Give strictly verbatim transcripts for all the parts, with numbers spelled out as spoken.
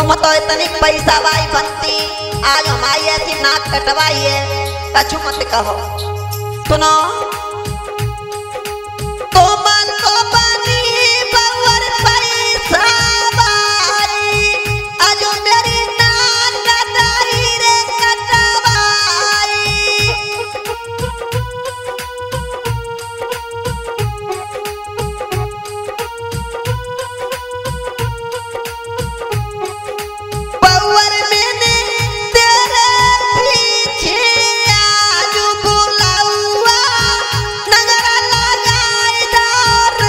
तुम तो इतनी पैसा वाई बनती, आज हमारी ऐसी नाक कटवाई है, कछु मत कहो। सुनो तो मन को बनी बवर पैसा वाई, आज मेरी नाक कटाई रे कटवाई। बवर मैंने तेरे पीछे आज बुलावा, नगरा लगाई दार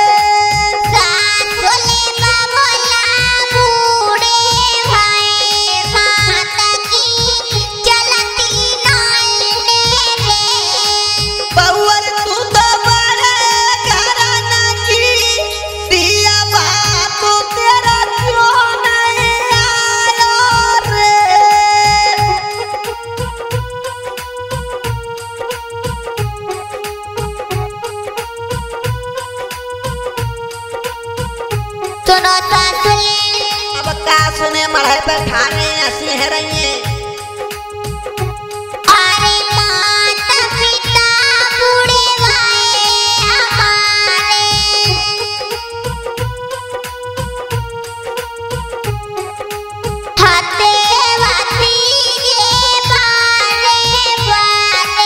सासुले बाबोला बूढ़े भाई माता की चलती नालने रे। बवर तू तो बड़े घराना की, दिया बात तेरा क्यों नहीं आया रे। सुनो सासुले अब का सुने मढ़े पे ठाने ऐसी है रही है। अरे माता पिता बूढ़े भाई हमारे, हाथे भतीजे बाले बाले।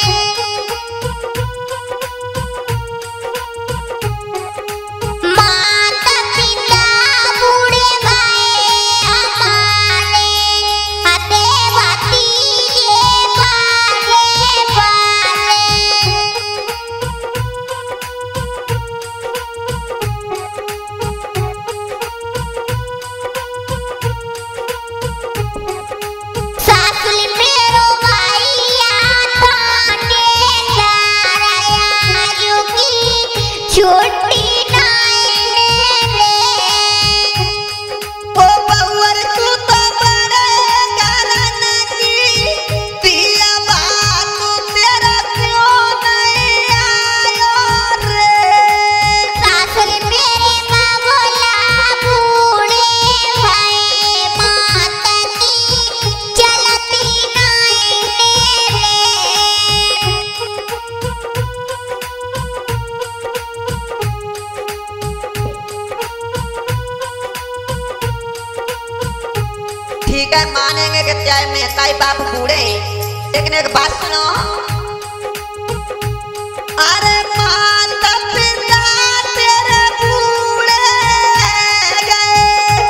माता पिता बूढ़े भाई हमारे, हाथे भतीजे बाले बाले। सासुल मेरो भाईया थाने जा रहा युगी छोटी नालने रे। ओ बवर तू तो बड़े घराना की, दिया बात तेरा क्यों नहीं आया रे। सासुल मेरे बाबोला बूढ़े भाई माता की चलती नालने रे। ठीक है मानेंगे कि चाहे मेहताई बाप बूढ़े हैं, लेकिन एक बात सुनो। अरे माता पिता तेरे बूढ़े गए,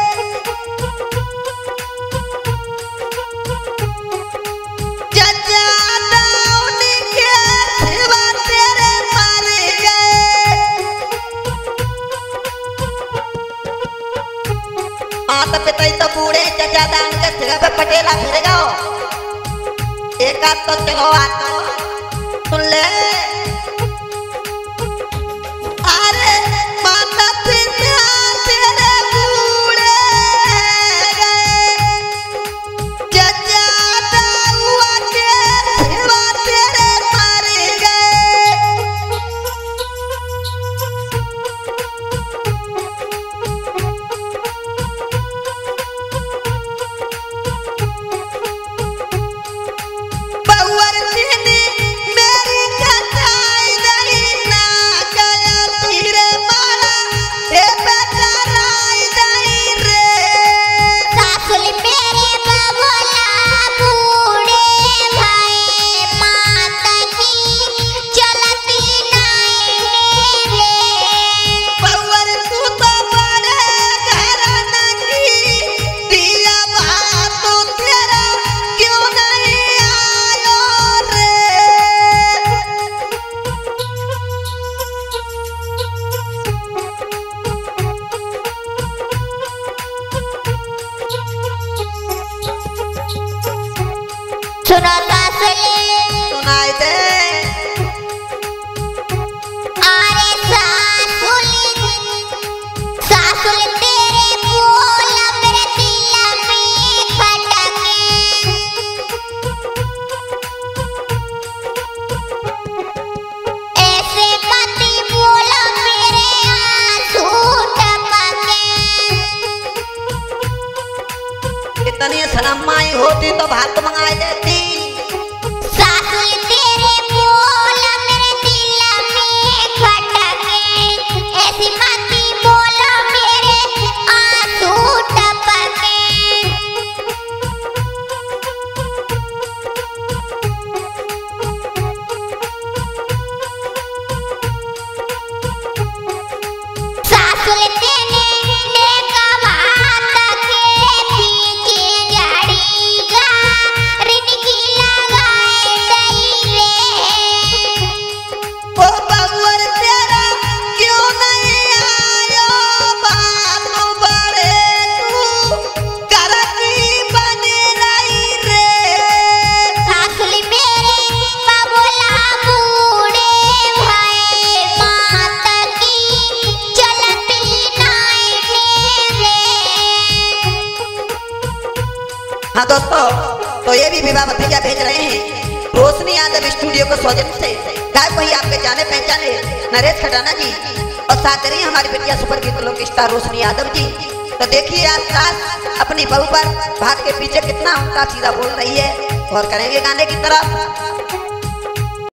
चचा दाऊनी के सिवा तेरे मर गए। माता पिता ही तो बूढ़े, चचा दाऊन के सिर पे पटेला फिर गो। एक आध तो चलो आता सुन ले। अरे माता पिता तेरे बूढ़े गए, चचा दाऊआ के सिवा तेरे मर गए। बवर ने मेरी कथा माई होती तो भात मंगाए देती। सासुल तेरे बोल मेरे दिल में खटके, ऐसी मती बोल मेरे आंसू टपके। सासुल तेने देखा भात के पीछे जड़ीगा, रिनकी लगाए दई रे। ओ बबुर तेरा क्यों नहीं आयो, बात बड़े तू घर की बनी रही रे। सासुल मेरे बबुला बूढ़े भये, मात की चलती नाई रे। हाँ दोस्तों, तो ये भी विवाह भतीजा भेज रहे हैं रोशनी यादव स्टूडियो को सौजन्य से। गायक वही आपके जाने पहचाने नरेश खटाना जी और साथ रही हमारी बेटिया सुपर गीत लोक स्टार रोशनी यादव जी। तो देखिए आज सास अपनी बहू पर भाग के पीछे कितना उल्टा सीधा बोल रही है और करेंगे गाने की तरफ।